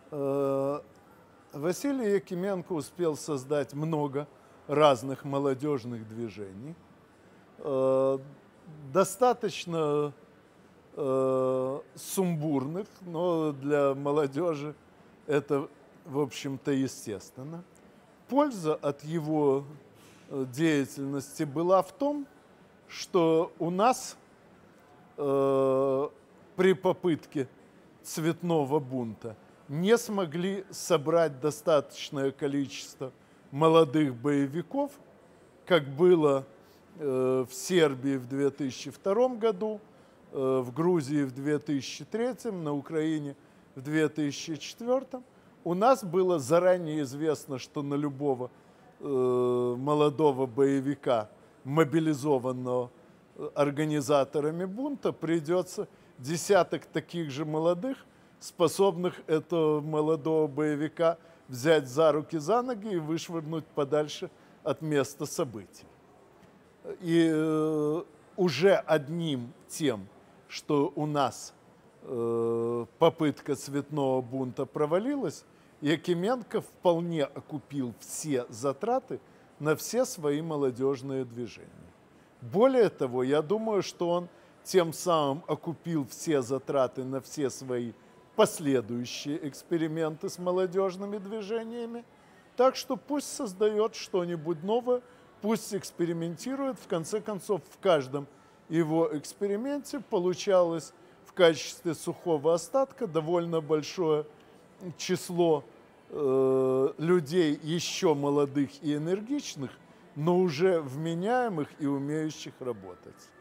Э, Василий Якименко успел создать много разных молодежных движений. Достаточно сумбурных, но для молодежи это, в общем-то, естественно. Польза от его деятельности была в том, что у нас при попытке цветного бунта не смогли собрать достаточное количество молодых боевиков, как было в Сербии в 2002 году, в Грузии в 2003, на Украине в 2004. У нас было заранее известно, что на любого молодого боевика, мобилизованного организаторами бунта, придется десяток таких же молодых, способных этого молодого боевика взять за руки, за ноги и вышвырнуть подальше от места событий. И уже одним тем, что у нас попытка цветного бунта провалилась, Якименко вполне окупил все затраты на все свои молодежные движения. Более того, я думаю, что он тем самым окупил все затраты на все свои последующие эксперименты с молодежными движениями. Так что пусть создает что-нибудь новое, пусть экспериментирует. В конце концов, в каждом его эксперименте получалось в качестве сухого остатка довольно большое число людей еще молодых и энергичных, но уже вменяемых и умеющих работать.